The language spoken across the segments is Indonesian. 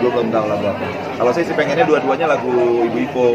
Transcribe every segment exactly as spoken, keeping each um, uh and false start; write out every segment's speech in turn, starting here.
belum belum tahu lagu apa. Kalau saya sih pengennya dua-duanya lagu Ibu Ivo.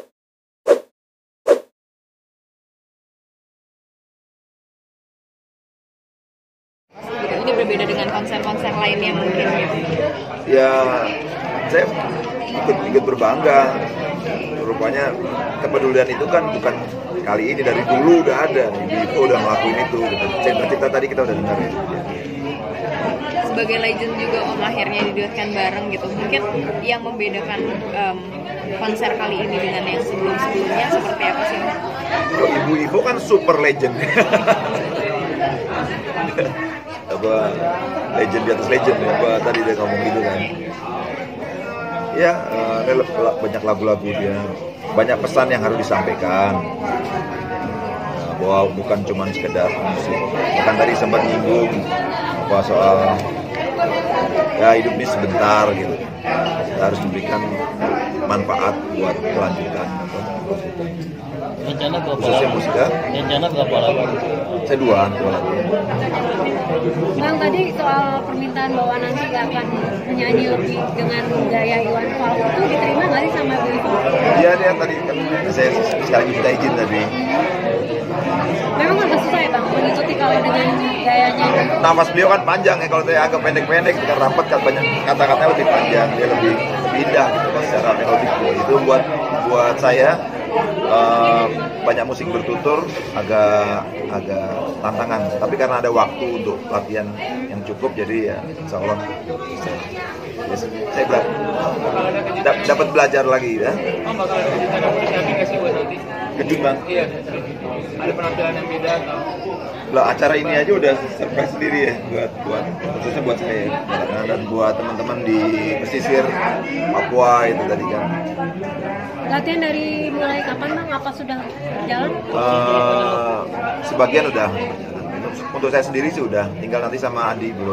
Ini berbeda dengan konser-konser lain yang mungkin Ya, saya ikut ikut berbangga. Rupanya kepedulian itu kan bukan kali ini, dari dulu udah ada. Ibu Ivo udah ngelakuin itu. Cerita-cerita tadi kita udah dengar. Ya. Sebagai legend juga Om akhirnya diduetkan bareng gitu. Mungkin yang membedakan um, konser kali ini dengan yang sebelum-sebelumnya seperti apa sih? Kalau Ibu Ivo kan super legend. Apa legend di atas legend, apa tadi dia ngomong gitu kan. Ya, uh, banyak lagu-lagu dia, banyak pesan yang harus disampaikan. Nah, bahwa bukan cuma sekedar musik. Bahkan tadi sempat nyinggung apa soal ya hidup ini sebentar gitu. Kita harus memberikan manfaat buat kelanjutan. Rencana berapa khususnya lagu? musik ya? Rencana berapa lagu? Saya dua, dua lagu. Bang, tadi soal permintaan bahwa nanti akan menyanyi lebih dengan gaya Iwan Fals itu diterima nggak sih sama Bu Ivo? Iya, dia tadi kan saya sekali minta izin tadi. Memang agak susah ya Bang mengikuti kalau dengan gayanya. Nafas beliau kan panjang ya, kalau saya agak pendek-pendek dengan rapat kan banyak kata-katanya lebih panjang, dia lebih lebih indah gitu kan secara melodik. Itu buat buat saya uh, banyak musik bertutur agak agak tantangan, tapi karena ada waktu untuk latihan yang cukup, jadi ya insya Allah saya, ya, saya bela- dap- dapat belajar lagi ya. Oh, bakal ada kejutan apresiasi nggak sih buat nanti? Kejut bang. Iya, ada penampilan yang beda atau? Lah, acara ini aja udah surprise sendiri ya buat buat khususnya buat saya nah, dan buat teman-teman di pesisir Papua itu tadi kan. Latihan dari mulai kapan Bang? Apa sudah berjalan? Uh, sebagian udah. Untuk saya sendiri sih udah, tinggal nanti sama Adi belum.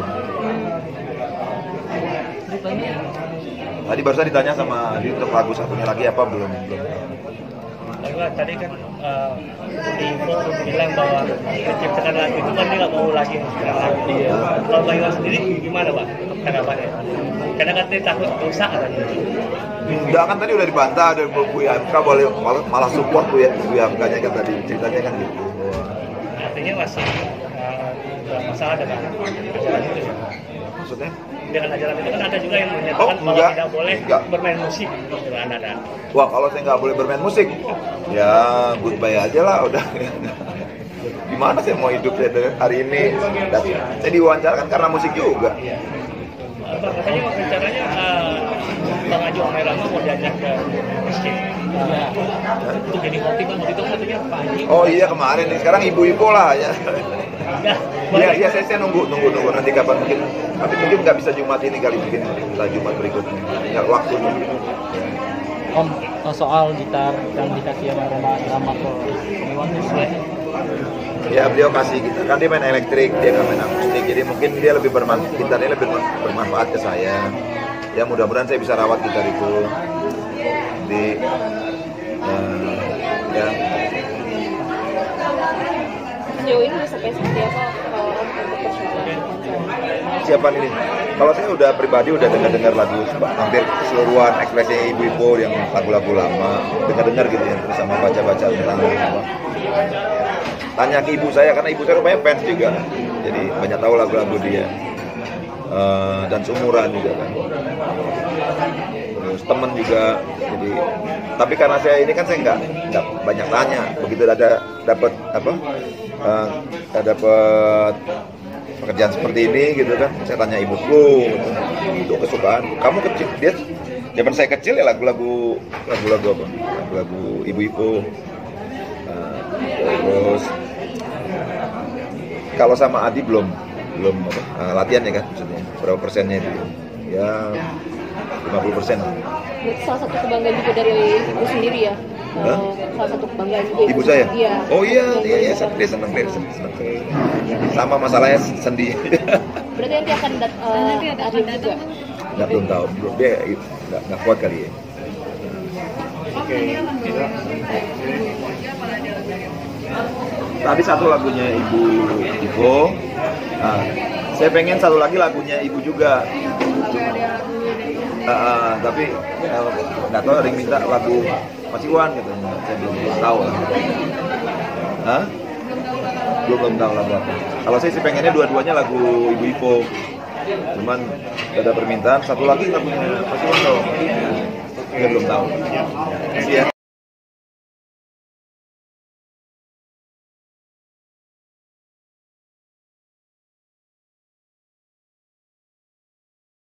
Tadi barusan ditanya sama Adi untuk lagu satunya lagi apa belum belum. Karena tadi kan uh, Ivo bilang bahwa menciptakan lagu itu kan dia nggak mau lagi menciptakan lagu. Iya. Kalau Bang Iwan sendiri gimana Pak? Tanggapannya? Karena kan dia takut dosa kan. Enggak, kan tadi udah dibantah dari Bu I M K, boleh malah, malah support Bu I M K-nya kan tadi ceritanya kan gitu. Artinya masih uh, masalah dengan ajaran itu ya. Maksudnya? Dengan ajaran itu kan ada juga yang Oh, menyatakan bahwa enggak. tidak boleh Enggak. bermain musik dengan ada. Wah, kalau saya nggak boleh bermain musik, ya goodbye aja lah udah. Gimana saya mau hidup saya dari hari ini? Dan saya diwawancarakan karena musik juga. Bang, katanya rencananya uh, Bang Ajo sama Rama mau diajak ke masjid uh, untuk jadi hoki Bang, waktu itu katanya Pak Haji. Oh iya, kemarin, sekarang ibu-ibu lah ya. Ya, Iya, iya, saya, saya nunggu, nunggu, nunggu nanti kapan mungkin. Tapi mungkin nggak bisa Jumat ini kali, mungkin kita Jumat berikutnya. Nggak waktunya. Om, soal gitar yang dikasih sama Rama Rama ke Iwan itu Ya, beliau kasih kita, kan dia main elektrik, dia nggak main akustik, jadi mungkin dia lebih bermanfaat, gitarnya lebih bermanfaat ke saya. Ya, mudah-mudahan saya bisa rawat gitar itu. Di, uh, ya. sejauh ini udah sampai seperti apa kalau Om untuk persiapan konser? Siapa ini? Kalau saya udah pribadi udah dengar-dengar lagu hampir keseluruhan ekspresi Ibu Ivo yang lagu-lagu lama, dengar-dengar gitu ya, terus sama baca-baca tentang apa. Tanya ke ibu saya karena ibu saya rupanya fans juga, jadi banyak tahu lagu-lagu dia. Uh, dan seumuran juga kan. Terus temen juga, jadi tapi karena saya ini kan saya nggak nggak banyak tanya, begitu ada dapat apa uh, dapat pekerjaan seperti ini gitu kan, saya tanya ibuku untuk kesukaan kamu kecil, dia zaman saya kecil ya lagu-lagu lagu-lagu apa lagu-lagu Ibu Ivo. Uh, terus kalau sama Adi belum belum apa, uh, latihan ya kan maksudnya berapa persennya itu ya lima puluh persen. Itu salah satu kebanggaan juga dari ibu sendiri ya. Hah? Uh, salah satu kebanggaan juga Ibu saya? Iya. Oh iya, iya, iya, dia senang, dia senang, senang. Sama masalahnya sendi. Berarti nanti akan dat uh, Nanti ada hadir datang, juga. Nggak belum tahu, belum dia nggak nggak kuat kali ya. Oke. Tadi satu lagunya Ibu Ivo. Nah, saya pengen satu lagi lagunya Ibu juga. Uh, tapi uh, nggak tahu ada yang minta lagu Mas Iwan gitu, saya belum, belum tahu. Hah? Belum belum tahu lagu apa. Kalau saya sih pengennya dua-duanya lagu Ibu Ipo. Cuman ada permintaan satu lagi lagunya Mas Iwan dong. Saya belum tahu. Terima kasih ya.